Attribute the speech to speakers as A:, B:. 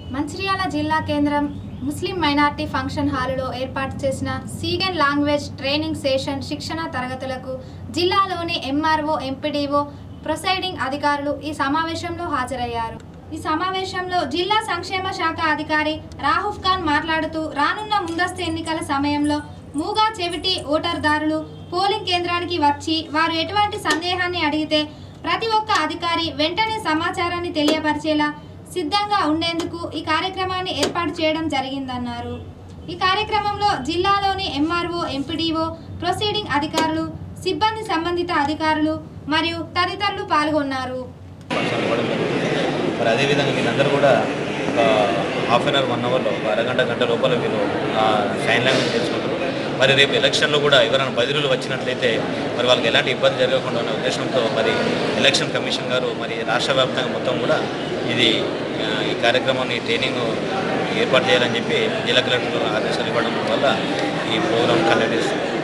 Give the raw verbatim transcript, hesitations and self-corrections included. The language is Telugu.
A: మంచిర్యాల జిల్లా కేంద్రం ముస్లిం మైనార్టీ ఫంక్షన్ హాలులో ఏర్పాటు చేసిన సీగన్ లాంగ్వేజ్ ట్రైనింగ్ సెషన్ శిక్షణ తరగతులకు జిల్లాలోని ఎంఆర్ఓ ఎంపీడీఓ ప్రొసైడింగ్ అధికారులు ఈ సమావేశంలో హాజరయ్యారు। ఈ సమావేశంలో జిల్లా సంక్షేమ శాఖ అధికారి రాహుఫ్ ఖాన్ మాట్లాడుతూ రానున్న ముందస్తు ఎన్నికల సమయంలో మూగా చెవిటి ఓటర్దారులు పోలింగ్ కేంద్రానికి వచ్చి వారు ఎటువంటి సందేహాన్ని అడిగితే ప్రతి ఒక్క అధికారి వెంటనే సమాచారాన్ని తెలియపరిచేలా సిద్ధంగా ఉండేందుకు ఈ కార్యక్రమాన్ని ఏర్పాటు చేయడం జరిగిందన్నారు। ఈ కార్యక్రమంలో జిల్లాలోని ఎంఆర్ఓ ఎంపీడీఓ ప్రొసీడింగ్ అధికారులు సిబ్బంది సంబంధిత అధికారులు మరియు తదితరులు పాల్గొన్నారు।
B: మరి అదేవిధంగా వీళ్ళందరూ కూడా ఒక హాఫ్ అన్ అవర్ వన్ అవర్లో ఒక అరగంట గంట లోపల వీళ్ళు సైన్ లాంగ్వేజ్ తెలుసుకుంటారు। మరి రేపు ఎలక్షన్లో కూడా ఎవరైనా బదిలీలు వచ్చినట్లయితే మరి వాళ్ళకి ఎలాంటి ఇబ్బంది జరగకుండా ఉన్న ఉద్దేశంతో మరి ఎలక్షన్ కమిషన్ గారు మరి రాష్ట్ర వ్యాప్తంగా మొత్తం కూడా ఇది ఈ కార్యక్రమాన్ని ట్రైనింగ్ ఏర్పాటు చేయాలని చెప్పి జిల్లా కలెక్టర్ ఆదేశాలు ఇవ్వడం వల్ల ఈ ప్రోగ్రాం కండక్ట్ చేస్తుంది।